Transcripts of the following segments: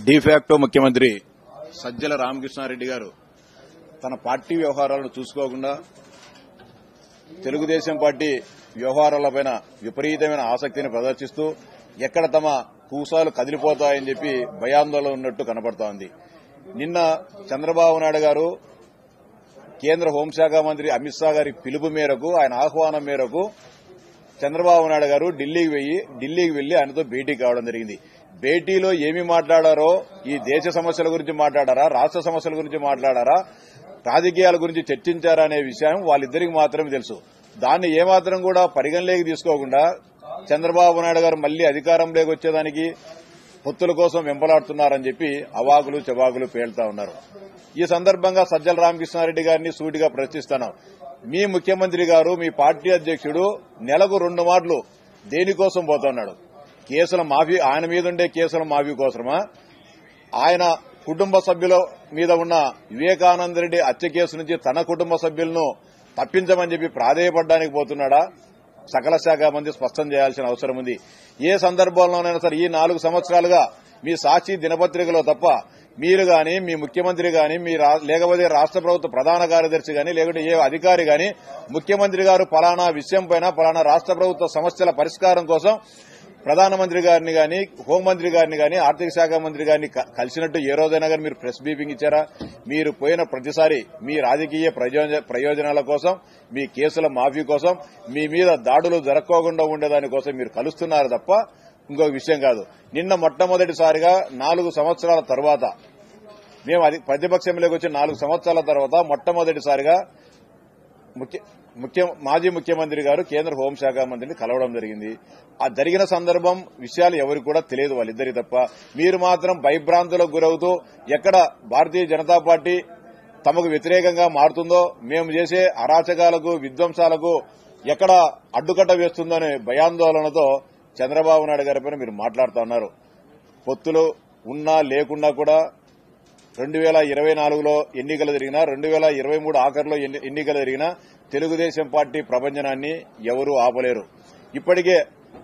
De facto ముఖ్యమంత్రి సజ్జల రామకృష్ణారెడ్డి గారు తన పార్టీ వ్యవహారాలను చూసుకోకుండా తెలుగుదేశం పార్టీ వ్యవహారాలపైన విపరీతమైన ఆసక్తిని ప్రదర్శిస్తూ ఎక్కడ తమ కూసాలు కదిలిపోతాయని చెప్పి భయాందోళన ఉన్నట్టు కనబడుతోంది. నిన్న చంద్రబాబు నాయుడు గారు కేంద్ర హోంశాఖ మంత్రి అమిత్ షా గారి పిలుపు మేరకు, ఆయన ఆహ్వానం మేరకు చంద్రబాబు నాయుడు గారు ఢిల్లీకి వెళ్లి ఆయనతో భేటీ కావడం జరిగింది. భేటీలో ఏమి మాట్లాడారో, ఈ దేశ సమస్యల గురించి మాట్లాడారా, రాష్ట్ర సమస్యల గురించి మాట్లాడారా, రాజకీయాల గురించి చర్చించారా అనే విషయం వాళ్ళిద్దరికి మాత్రమే తెలుసు. దాన్ని ఏమాత్రం కూడా పరిగణలోకి తీసుకోకుండా చంద్రబాబు నాయుడు గారు మళ్లీ అధికారంలోకి వచ్చేదానికి పొత్తుల కోసం వెంపలాడుతున్నారని చెప్పి అవాకులు చెవాకులు పేలుతా ఉన్నారు. ఈ సందర్భంగా సజ్జల రామకృష్ణారెడ్డి గారిని సూటిగా ప్రశ్నిస్తున్నాం. మీ ముఖ్యమంత్రి గారు, మీ పార్టీ అధ్యక్షుడు నెలకు 2 మాటలు దేనికోసం పోతున్నాడు? కేసుల మాఫీ, ఆయన మీద ఉండే కేసుల మాఫీ కోసమా? ఆయన కుటుంబ సభ్యుల మీద ఉన్న వివేకానంద రెడ్డి హత్య కేసు నుంచి తన కుటుంబ సభ్యులను తప్పించమని చెప్పి ప్రాధేయపడడానికి పోతున్నాడా? సకల శాఖ మంత్రి స్పష్టం చేయాల్సిన అవసరం ఉంది. ఏ సందర్భంలోనైనా సరే ఈ 4 సంవత్సరాలుగా మీ సాక్షి దినపత్రికలో తప్ప మీరు గాని, మీ ముఖ్యమంత్రి గాని, లేకపోతే రాష్ట్ర ప్రభుత్వ ప్రధాన కార్యదర్శి గాని, లేకుంటే ఏ అధికారి గాని ముఖ్యమంత్రి గారు పలానా విషయం పైన, పలానా రాష్ట్ర ప్రభుత్వ సమస్యల పరిష్కారం కోసం ప్రధానమంత్రి గారిని గాని, హోంమంత్రి గారిని గాని, ఆర్థిక శాఖ మంత్రి గారిని కలిసినట్టు ఏ రోజైనా గాని మీరు ప్రెస్ బ్రీఫింగ్ ఇచ్చారా? మీరు పోయిన ప్రతిసారి మీ రాజకీయ ప్రయోజనాల కోసం, మీ కేసుల మాఫీ కోసం, మీ మీద దాడులు జరగకుండా ఉండేదానికోసం మీరు కలుస్తున్నారు తప్ప ఇంకొక విషయం కాదు. నిన్న మొట్టమొదటిసారిగా 4 సంవత్సరాల తర్వాత, మేము ప్రతిపక్షంలోకి వచ్చి 4 సంవత్సరాల తర్వాత మొట్టమొదటిసారిగా మాజీ ముఖ్యమంత్రి గారు కేంద్ర హోంశాఖ మంత్రిని కలవడం జరిగింది. ఆ జరిగిన సందర్భం విషయాలు ఎవరికి కూడా తెలియదు, వాళ్ళిద్దరి తప్ప. మీరు మాత్రం భయభ్రాంతులకు గురవుతూ ఎక్కడ భారతీయ జనతా పార్టీ తమకు వ్యతిరేకంగా మారుతుందో, మేము చేసే అరాచకాలకు, విధ్వంసాలకు ఎక్కడ అడ్డుకట్ట వేస్తుందో అనే భయాందోళనతో చంద్రబాబు నాయుడు గారిపైన మీరు మాట్లాడుతూ ఉన్నారు. పొత్తులు ఉన్నా లేకున్నా కూడా 2024లో ఎన్నికలు జరిగినా, 2023 ఆఖరిలో ఎన్నికలు జరిగినా తెలుగుదేశం పార్టీ ప్రభంజనాన్ని ఎవరూ ఆపలేరు. ఇప్పటికే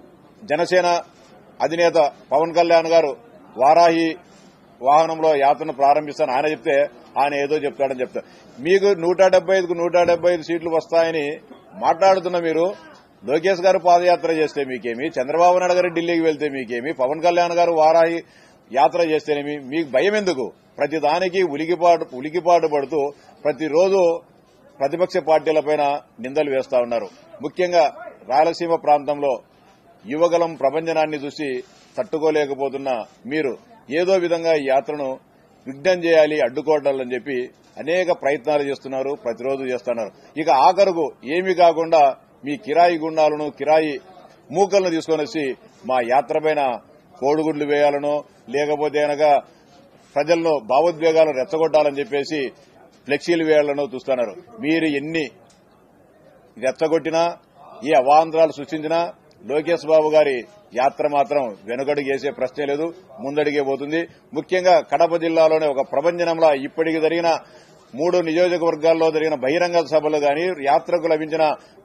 జనసేన అధినేత పవన్ కళ్యాణ్ గారు వారాహి వాహనంలో యాత్రను ప్రారంభిస్తాను ఆయన చెప్తే, ఆయన ఏదో చెప్తాడని చెప్తారు. మీకు 175కు 175 సీట్లు వస్తాయని మాట్లాడుతున్న మీరు లోకేష్ గారు పాదయాత్ర చేస్తే మీకేమి, చంద్రబాబు నాయుడు గారు ఢిల్లీకి వెళ్తే మీకేమి, పవన్ కళ్యాణ్ గారు వారాహి యాత్ర చేస్తేనేమి, మీకు భయం ఎందుకు? ప్రతిదానికి ఉలికిపాటు పడుతూ ప్రతిరోజు ప్రతిపక్ష పార్టీలపైన నిందలు వేస్తా ఉన్నారు. ముఖ్యంగా రాయలసీమ ప్రాంతంలో యువగలం ప్రభంజనాన్ని చూసి తట్టుకోలేకపోతున్న మీరు ఏదో విధంగా ఈ యాత్రను విఘ్నం చేయాలి, అడ్డుకోవడాలని చెప్పి అనేక ప్రయత్నాలు చేస్తున్నారు, ప్రతిరోజు చేస్తున్నారు. ఇక ఆఖరుకు ఏమీ కాకుండా మీ కిరాయి గుండాలను, కిరాయి మూకలను తీసుకొని వచ్చి మా యాత్ర పైన కోడిగుడ్లు వేయాలనో, లేకపోతే గనక ప్రజలను భావోద్వేగాలను రెచ్చగొట్టాలని చెప్పేసి ఫ్లెక్సీలు వేయాలనో చూస్తున్నారు. మీరు ఎన్ని రెచ్చగొట్టినా, ఏ అవాంతరాలు సృష్టించినా లోకేష్ బాబు గారి యాత్ర మాత్రం వెనుకడుగు వేసే ప్రశ్నే లేదు, ముందడిగే పోతుంది. ముఖ్యంగా కడప జిల్లాలోనే ఒక ప్రభంజనంలో ఇప్పటికి జరిగిన 3 నియోజకవర్గాల్లో జరిగిన బహిరంగ సభలు గాని, యాత్రకు లభించిన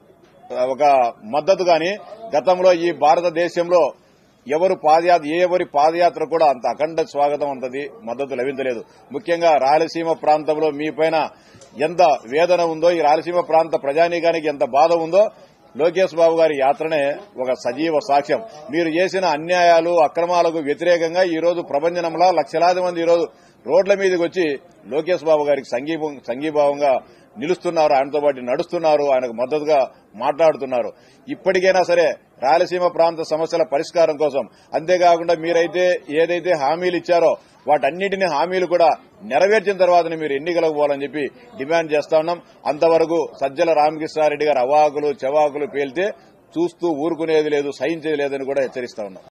ఒక మద్దతు గాని గతంలో ఈ భారతదేశంలో ఎవరి పాదయాత్ర కూడా అంత అఖండ స్వాగతం, అంతది మద్దతు లభించలేదు. ముఖ్యంగా రాయలసీమ ప్రాంతంలో మీపైన ఎంత వేదన ఉందో, ఈ రాయలసీమ ప్రాంత ప్రజానీకానికి ఎంత బాధ ఉందో లోకేష్ బాబు గారి యాత్రనే ఒక సజీవ సాక్ష్యం. మీరు చేసిన అన్యాయాలు, అక్రమాలకు వ్యతిరేకంగా ఈ రోజు ప్రభంజనంలా లక్షలాది మంది ఈ రోజు రోడ్ల మీదకి వచ్చి లోకేష్ బాబు గారికి సంఘీభావంగా నిలుస్తున్నారు, ఆయనతో పాటు నడుస్తున్నారు, ఆయనకు మద్దతుగా మాట్లాడుతున్నారు. ఇప్పటికైనా సరే రాయలసీమ ప్రాంత సమస్యల పరిష్కారం కోసం, అంతేకాకుండా మీరైతే ఏదైతే హామీలు ఇచ్చారో వాటన్నిటిని హామీలు కూడా నెరవేర్చిన తర్వాతనే మీరు ఎన్నికలకు పోవాలని చెప్పి డిమాండ్ చేస్తా ఉన్నాం. అంతవరకు సజ్జల రామకృష్ణారెడ్డి గారు అవాకులు చెవాకులు పేలితే చూస్తూ ఊరుకునేది లేదు, సహించేది లేదని కూడా హెచ్చరిస్తా ఉన్నాం.